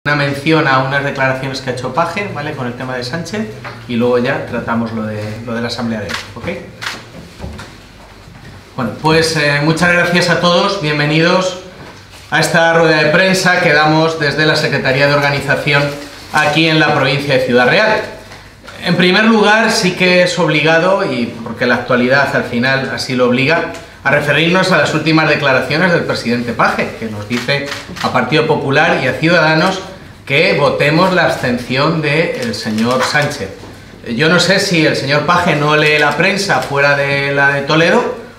Una mención a unas declaraciones que ha hecho Paje, ¿vale?, con el tema de Sánchez, y luego ya tratamos lo de la Asamblea de hoy, ¿ok? Bueno, pues muchas gracias a todos, bienvenidos a esta rueda de prensa que damos desde la Secretaría de Organización aquí en la provincia de Ciudad Real. En primer lugar, sí que es obligado, y porque la actualidad al final así lo obliga, a referirnos a las últimas declaraciones del presidente Paje, que nos dice a Partido Popular y a Ciudadanos que votemos la abstención del señor Sánchez. Yo no sé si el señor Paje no lee la prensa fuera de la de Toledo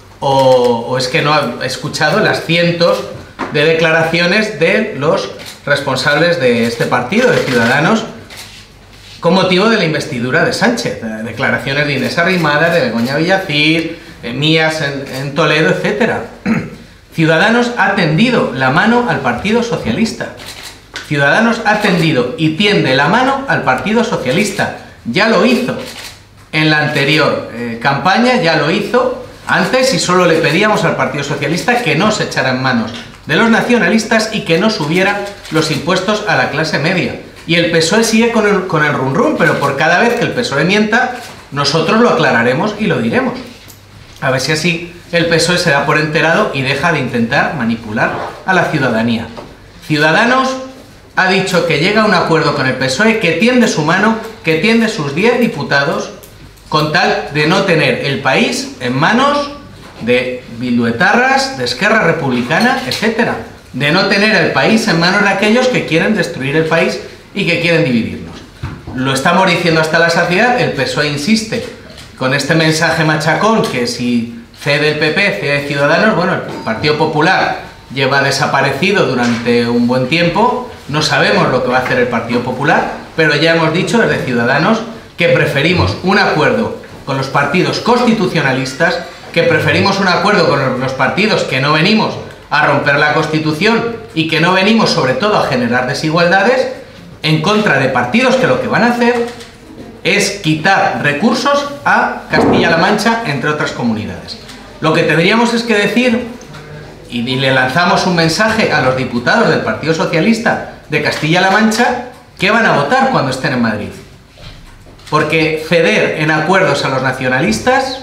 o es que no ha escuchado las cientos de declaraciones de los responsables de este partido, de Ciudadanos, con motivo de la investidura de Sánchez. Declaraciones de Inés Arrimadas, de Begoña Villacís, mías en Toledo, etc. Ciudadanos ha tendido la mano al Partido Socialista. Ciudadanos ha tendido y tiende la mano al Partido Socialista. Ya lo hizo en la anterior campaña, ya lo hizo antes, y solo le pedíamos al Partido Socialista que no se echara en manos de los nacionalistas y que no subiera los impuestos a la clase media. Y el PSOE sigue con el rum rum, pero por cada vez que el PSOE mienta, nosotros lo aclararemos y lo diremos. A ver si así el PSOE se da por enterado y deja de intentar manipular a la ciudadanía. Ciudadanos ha dicho que llega a un acuerdo con el PSOE, que tiende su mano, que tiende sus 10 diputados, con tal de no tener el país en manos de bilduetarras, de Esquerra Republicana, etc. De no tener el país en manos de aquellos que quieren destruir el país y que quieren dividirnos. Lo estamos diciendo hasta la saciedad, el PSOE insiste con este mensaje machacón que si cede el PP, cede Ciudadanos. Bueno, el Partido Popular lleva desaparecido durante un buen tiempo, no sabemos lo que va a hacer el Partido Popular, pero ya hemos dicho desde Ciudadanos que preferimos un acuerdo con los partidos constitucionalistas, que preferimos un acuerdo con los partidos que no venimos a romper la Constitución y que no venimos sobre todo a generar desigualdades, en contra de partidos que lo que van a hacer es quitar recursos a Castilla-La Mancha, entre otras comunidades. Lo que tendríamos es que decir, y le lanzamos un mensaje a los diputados del Partido Socialista de Castilla-La Mancha, que van a votar cuando estén en Madrid. Porque ceder en acuerdos a los nacionalistas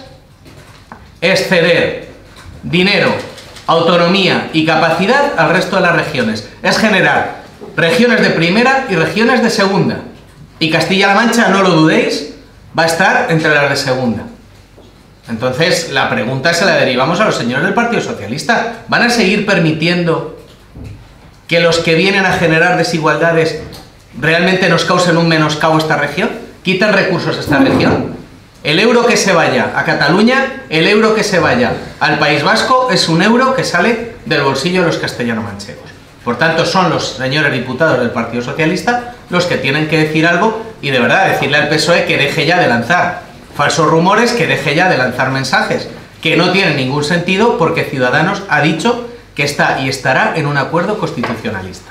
es ceder dinero, autonomía y capacidad al resto de las regiones. Es generar regiones de primera y regiones de segunda. Y Castilla-La Mancha, no lo dudéis, va a estar entre las de segunda. Entonces, la pregunta se la derivamos a los señores del Partido Socialista. ¿Van a seguir permitiendo que los que vienen a generar desigualdades realmente nos causen un menoscabo a esta región? ¿Quitan recursos a esta región? El euro que se vaya a Cataluña, el euro que se vaya al País Vasco, es un euro que sale del bolsillo de los castellano-manchegos. Por tanto, son los señores diputados del Partido Socialista los que tienen que decir algo y de verdad decirle al PSOE que deje ya de lanzar falsos rumores, que deje ya de lanzar mensajes que no tienen ningún sentido, porque Ciudadanos ha dicho que está y estará en un acuerdo constitucionalista.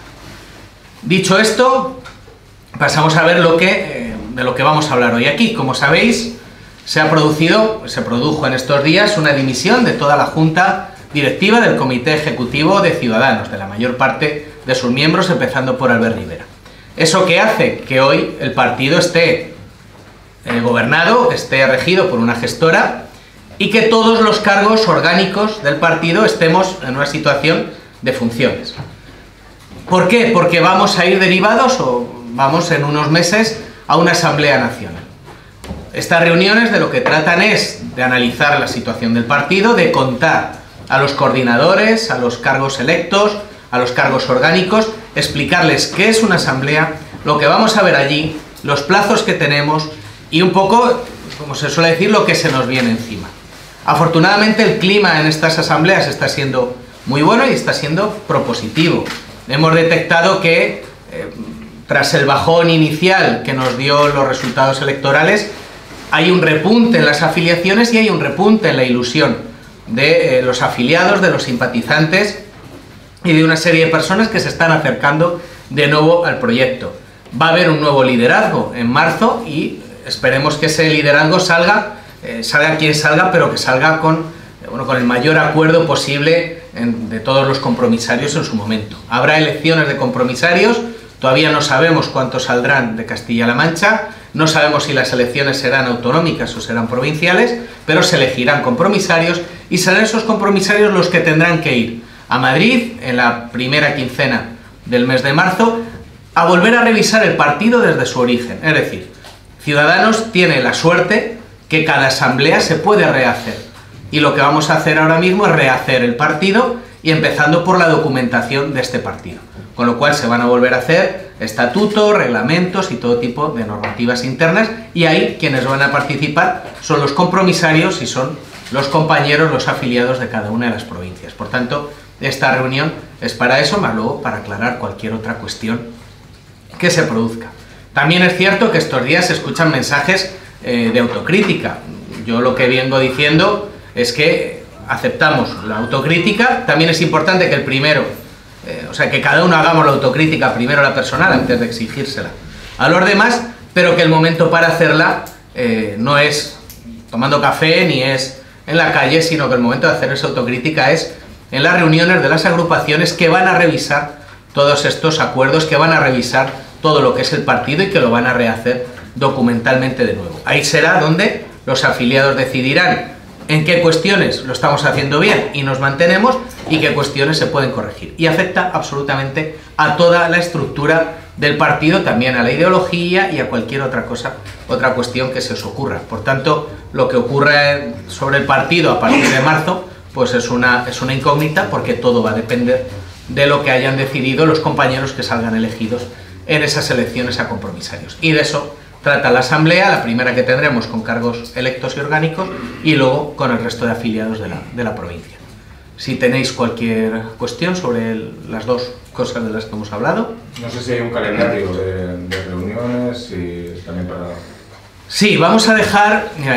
Dicho esto, pasamos a ver de lo que vamos a hablar hoy aquí. Como sabéis, se produjo en estos días una dimisión de toda la Junta Directiva del Comité Ejecutivo de Ciudadanos, de la mayor parte de sus miembros, empezando por Albert Rivera. Eso que hace que hoy el partido esté gobernado, esté regido por una gestora, y que todos los cargos orgánicos del partido estemos en una situación de funciones. ¿Por qué? Porque vamos a ir derivados, o vamos en unos meses, a una Asamblea Nacional. Estas reuniones de lo que tratan es de analizar la situación del partido, de contar a los coordinadores, a los cargos electos, a los cargos orgánicos, explicarles qué es una asamblea, lo que vamos a ver allí, los plazos que tenemos y un poco, como se suele decir, lo que se nos viene encima. Afortunadamente el clima en estas asambleas está siendo muy bueno y está siendo propositivo. Hemos detectado que tras el bajón inicial que nos dio los resultados electorales, hay un repunte en las afiliaciones y hay un repunte en la ilusión de los afiliados, de los simpatizantes y de una serie de personas que se están acercando de nuevo al proyecto. Va a haber un nuevo liderazgo en marzo y esperemos que ese liderazgo salga quien salga, pero que salga con el mayor acuerdo posible de todos los compromisarios en su momento. Habrá elecciones de compromisarios Todavía no sabemos cuántos saldrán de Castilla-La Mancha, no sabemos si las elecciones serán autonómicas o serán provinciales, pero se elegirán compromisarios y serán esos compromisarios los que tendrán que ir a Madrid en la primera quincena del mes de marzo a volver a revisar el partido desde su origen. Es decir, Ciudadanos tiene la suerte que cada asamblea se puede rehacer. Y lo que vamos a hacer ahora mismo es rehacer el partido y empezando por la documentación de este partido. Con lo cual se van a volver a hacer estatutos, reglamentos y todo tipo de normativas internas, y ahí quienes van a participar son los compromisarios y son los compañeros, los afiliados de cada una de las provincias. Por tanto, esta reunión es para eso, más luego para aclarar cualquier otra cuestión que se produzca. También es cierto que estos días se escuchan mensajes de autocrítica. Yo lo que vengo diciendo es que aceptamos la autocrítica. También es importante que el primero, que cada uno hagamos la autocrítica primero la personal antes de exigírsela a los demás, pero que el momento para hacerla no es tomando café ni es en la calle, sino que el momento de hacer esa autocrítica es en las reuniones de las agrupaciones que van a revisar todos estos acuerdos, que van a revisar todo lo que es el partido y que lo van a rehacer documentalmente de nuevo. Ahí será donde los afiliados decidirán en qué cuestiones lo estamos haciendo bien y nos mantenemos y qué cuestiones se pueden corregir. Y afecta absolutamente a toda la estructura del partido, también a la ideología y a cualquier otra cosa, otra cuestión que se os ocurra. Por tanto, lo que ocurra sobre el partido a partir de marzo, pues es una incógnita, porque todo va a depender de lo que hayan decidido los compañeros que salgan elegidos en esas elecciones a compromisarios. Y de eso trata la asamblea, la primera que tendremos con cargos electos y orgánicos, y luego con el resto de afiliados de la provincia. Si tenéis cualquier cuestión sobre las dos cosas de las que hemos hablado. No sé si hay un calendario de reuniones y también para... Sí, vamos a dejar, mira,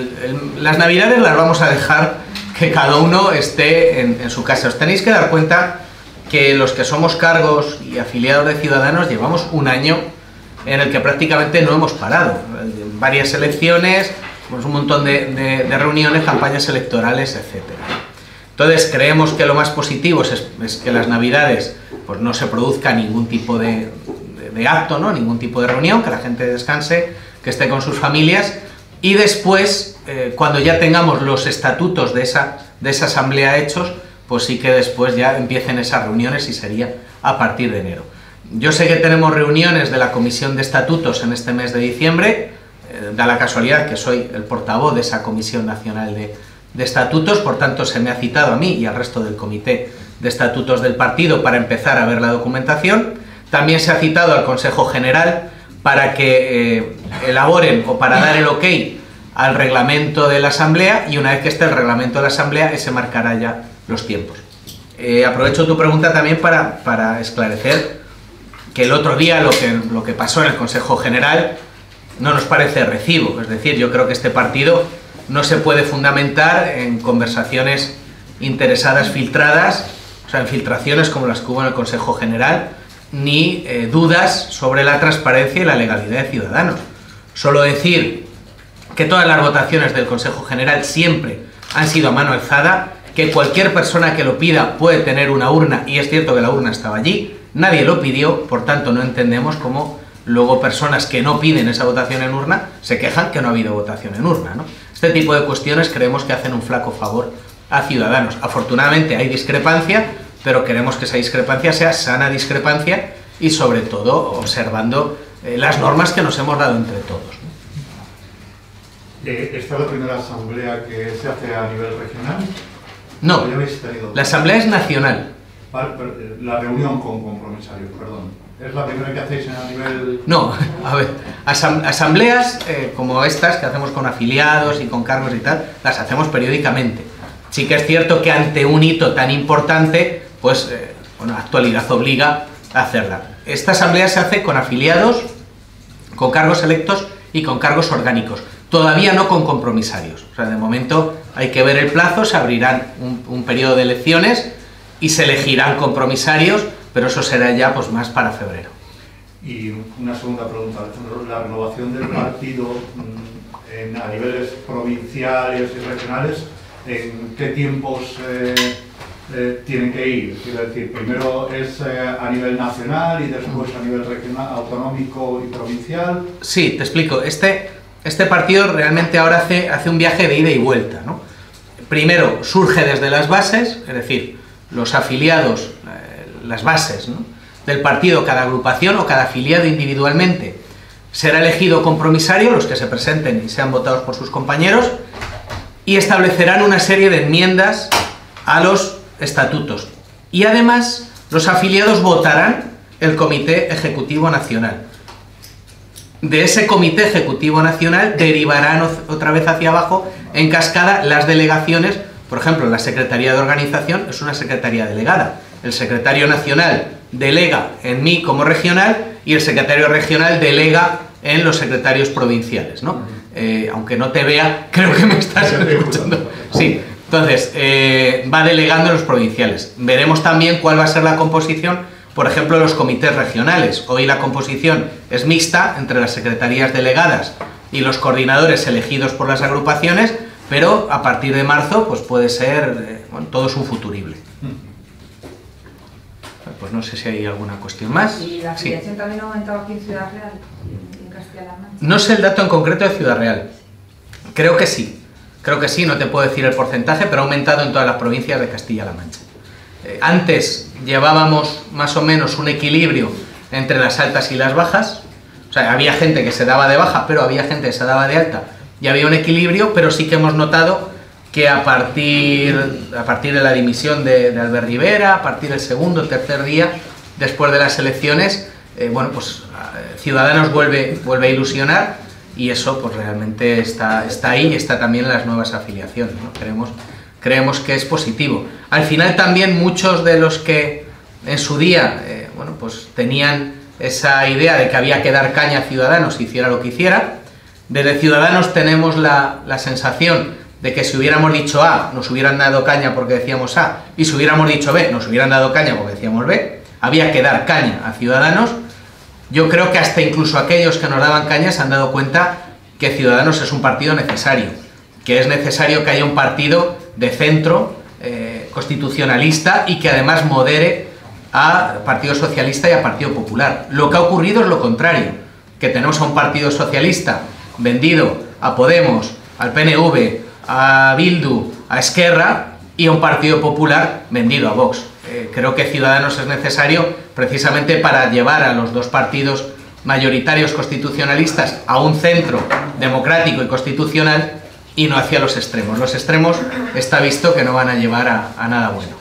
las navidades las vamos a dejar que cada uno esté en su casa. Os tenéis que dar cuenta que los que somos cargos y afiliados de Ciudadanos llevamos un año en el que prácticamente no hemos parado. Varias elecciones, pues un montón de reuniones, campañas electorales, etc. Entonces creemos que lo más positivo es que las navidades pues no se produzca ningún tipo de acto, ¿no? Ningún tipo de reunión, que la gente descanse, que esté con sus familias, y después, cuando ya tengamos los estatutos de esa asamblea hechos, pues sí que después ya empiecen esas reuniones y sería a partir de enero. Yo sé que tenemos reuniones de la Comisión de Estatutos en este mes de diciembre, da la casualidad que soy el portavoz de esa Comisión Nacional de Estatutos, por tanto se me ha citado a mí y al resto del Comité de Estatutos del partido para empezar a ver la documentación. También se ha citado al Consejo General para que elaboren o para dar el ok al reglamento de la Asamblea, y una vez que esté el reglamento de la Asamblea, ese marcará ya los tiempos. Aprovecho tu pregunta también para esclarecer que el otro día lo que pasó en el Consejo General no nos parece recibo. Es decir, yo creo que este partido no se puede fundamentar en conversaciones interesadas filtradas, o sea, en filtraciones como las que hubo en el Consejo General, ni dudas sobre la transparencia y la legalidad de Ciudadanos. Solo decir que todas las votaciones del Consejo General siempre han sido a mano alzada, que cualquier persona que lo pida puede tener una urna, y es cierto que la urna estaba allí, nadie lo pidió, por tanto no entendemos cómo luego personas que no piden esa votación en urna se quejan que no ha habido votación en urna, ¿no? Este tipo de cuestiones creemos que hacen un flaco favor a Ciudadanos. Afortunadamente hay discrepancia, pero queremos que esa discrepancia sea sana discrepancia y sobre todo observando las normas que nos hemos dado entre todos, ¿no? ¿Esta es la primera asamblea que se hace a nivel regional? No, ¿Ya habéis tenido? la asamblea es nacional. Vale, pero la reunión con compromisarios, perdón. ¿Es la primera que hacéis a nivel...? No, a ver, asambleas como estas que hacemos con afiliados y con cargos y tal, las hacemos periódicamente. Sí que es cierto que ante un hito tan importante, pues, bueno, actualidad obliga a hacerla. Esta asamblea se hace con afiliados, con cargos electos y con cargos orgánicos. Todavía no con compromisarios. O sea, de momento hay que ver el plazo, se abrirán un periodo de elecciones y se elegirán compromisarios, pero eso será ya pues más para febrero. Y una segunda pregunta, la renovación del partido a niveles provinciales y regionales, ¿en qué tiempos tienen que ir? Quiero decir, primero es a nivel nacional y después a nivel regional, autonómico y provincial. Sí, te explico. Este partido realmente ahora hace un viaje de ida y vuelta, ¿no? Primero surge desde las bases, es decir, los afiliados, las bases, ¿no?, del partido, cada agrupación o cada afiliado individualmente será elegido compromisario, los que se presenten y sean votados por sus compañeros, y establecerán una serie de enmiendas a los estatutos. Y además, los afiliados votarán el Comité Ejecutivo Nacional. De ese Comité Ejecutivo Nacional derivarán otra vez hacia abajo, en cascada, las delegaciones. Por ejemplo, la Secretaría de Organización es una secretaría delegada. El secretario nacional delega en mí como regional y el secretario regional delega en los secretarios provinciales, ¿no? Aunque no te vea, creo que me estás escuchando. Sí, entonces, va delegando en los provinciales. Veremos también cuál va a ser la composición, por ejemplo, de los comités regionales. Hoy la composición es mixta entre las secretarías delegadas y los coordinadores elegidos por las agrupaciones, pero a partir de marzo pues puede ser, bueno, todo es un futurible. Pues no sé si hay alguna cuestión más. ¿Y la afiliación también ha aumentado aquí en Ciudad Real, en Castilla-La Mancha? No sé el dato en concreto de Ciudad Real. Creo que sí, no te puedo decir el porcentaje, pero ha aumentado en todas las provincias de Castilla-La Mancha. Antes llevábamos más o menos un equilibrio entre las altas y las bajas. O sea, había gente que se daba de baja, pero había gente que se daba de alta, y había un equilibrio, pero sí que hemos notado que a partir de la dimisión de Albert Rivera, a partir del segundo o tercer día después de las elecciones, bueno, pues Ciudadanos vuelve a ilusionar, y eso pues realmente está ahí, y está también en las nuevas afiliaciones, ¿no? Creemos que es positivo. Al final también muchos de los que en su día bueno, pues tenían esa idea de que había que dar caña a Ciudadanos, hiciera lo que hiciera, desde Ciudadanos tenemos la sensación de que si hubiéramos dicho A, nos hubieran dado caña porque decíamos A, y si hubiéramos dicho B, nos hubieran dado caña porque decíamos B. Había que dar caña a Ciudadanos. Yo creo que hasta incluso aquellos que nos daban caña se han dado cuenta que Ciudadanos es un partido necesario, que es necesario que haya un partido de centro, constitucionalista, y que además modere a Partido Socialista y a Partido Popular. Lo que ha ocurrido es lo contrario, que tenemos a un Partido Socialista vendido a Podemos, al PNV, a Bildu, a Esquerra, y a un Partido Popular vendido a Vox. Creo que Ciudadanos es necesario precisamente para llevar a los dos partidos mayoritarios constitucionalistas a un centro democrático y constitucional, y no hacia los extremos. Los extremos está visto que no van a llevar a nada bueno.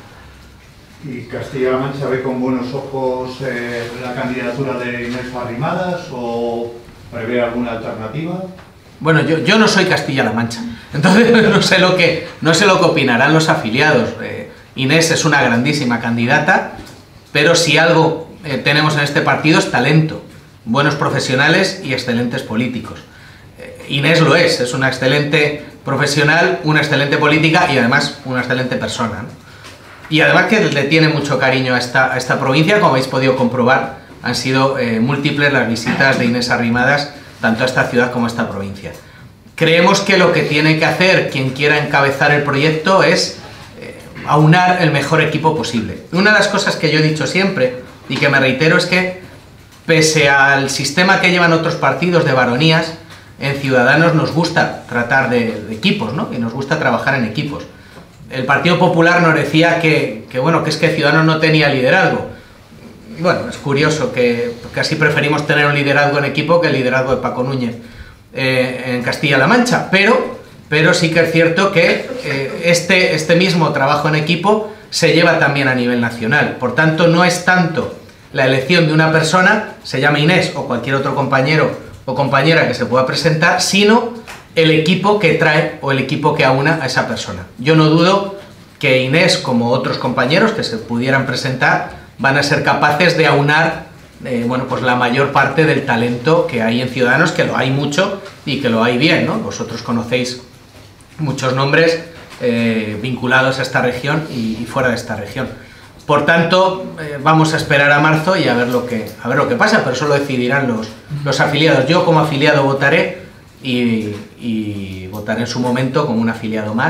¿Y Castilla-La Mancha ve con buenos ojos la candidatura de Inés Arrimadas o prevé alguna alternativa? Bueno, yo no soy Castilla-La Mancha, entonces no sé lo que opinarán los afiliados. Inés es una grandísima candidata, pero si algo tenemos en este partido es talento, buenos profesionales y excelentes políticos. Inés lo es una excelente profesional, una excelente política y además una excelente persona, ¿no? Y además que le tiene mucho cariño a esta provincia. Como habéis podido comprobar, han sido múltiples las visitas de Inés Arrimadas tanto a esta ciudad como a esta provincia. Creemos que lo que tiene que hacer quien quiera encabezar el proyecto es aunar el mejor equipo posible. Una de las cosas que yo he dicho siempre y que me reitero es que, pese al sistema que llevan otros partidos de baronías, en Ciudadanos nos gusta tratar de equipos, ¿no? Y nos gusta trabajar en equipos. El Partido Popular nos decía que es que Ciudadanos no tenía liderazgo. Y bueno, es curioso que casi preferimos tener un liderazgo en equipo que el liderazgo de Paco Núñez en Castilla-La Mancha, pero sí que es cierto que este mismo trabajo en equipo se lleva también a nivel nacional. Por tanto, no es tanto la elección de una persona, se llame Inés o cualquier otro compañero o compañera que se pueda presentar, sino el equipo que trae o el equipo que aúna a esa persona. Yo no dudo que Inés, como otros compañeros que se pudieran presentar, van a ser capaces de aunar pues la mayor parte del talento que hay en Ciudadanos, que lo hay mucho y que lo hay bien, ¿no? Vosotros conocéis muchos nombres vinculados a esta región y fuera de esta región. Por tanto, vamos a esperar a marzo y a ver lo que pasa, pero eso lo decidirán los afiliados. Yo como afiliado votaré y votaré en su momento como un afiliado más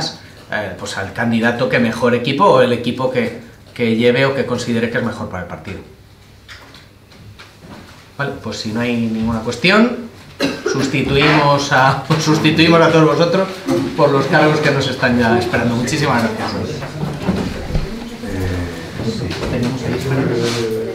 pues al candidato que mejor equipo o el equipo que lleve o que considere que es mejor para el partido. Vale, pues si no hay ninguna cuestión, sustituimos a todos vosotros por los cargos que nos están ya esperando. Muchísimas gracias. sí. Tenemos ahí,